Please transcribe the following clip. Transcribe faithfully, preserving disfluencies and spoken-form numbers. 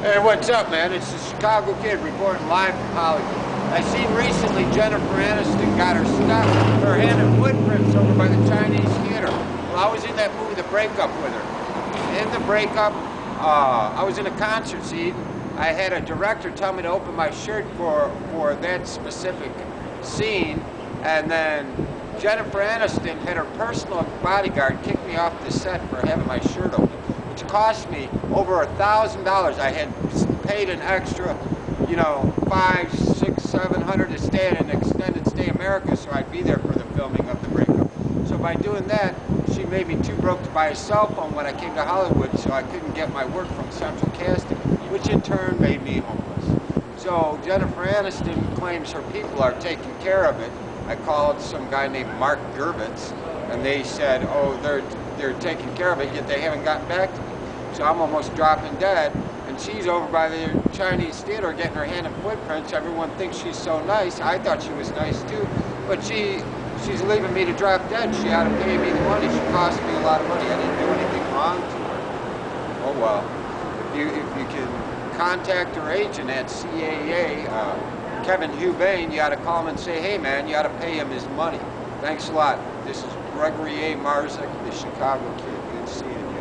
Hey, what's up, man? It's the Chicago Kid reporting live from Hollywood. I seen recently Jennifer Aniston got her stuck, her hand and footprints over by the Chinese theater. Well, I was in that movie, The Breakup, with her. In The Breakup, uh, I was in a concert scene. I had a director tell me to open my shirt for, for that specific scene, and then Jennifer Aniston had her personal bodyguard kick me off the set for having my shirt open, which cost me over a thousand dollars. I had paid an extra, you know, five, six, seven hundred to stay at an extended stay America, so I'd be there for the filming of The Breakup. So by doing that, she made me too broke to buy a cell phone when I came to Hollywood, so I couldn't get my work from Central Casting, which in turn made me homeless. So Jennifer Aniston claims her people are taking care of it. I called some guy named Mark Gervitz, and they said, oh, they're they're taking care of it, yet they haven't gotten back to me. So I'm almost dropping dead, and she's over by the Chinese theater getting her hand and footprints. Everyone thinks she's so nice. I thought she was nice too, but she she's leaving me to drop dead. She ought to pay me the money. She cost me a lot of money. I didn't do anything wrong to her. Oh well. If you if you can contact her agent at C A A, uh, Kevin Hubane, you ought to call him and say, hey man, you ought to pay him his money. Thanks a lot. This is Gregory A. Marzik, the Chicago Kid. Good seeing you.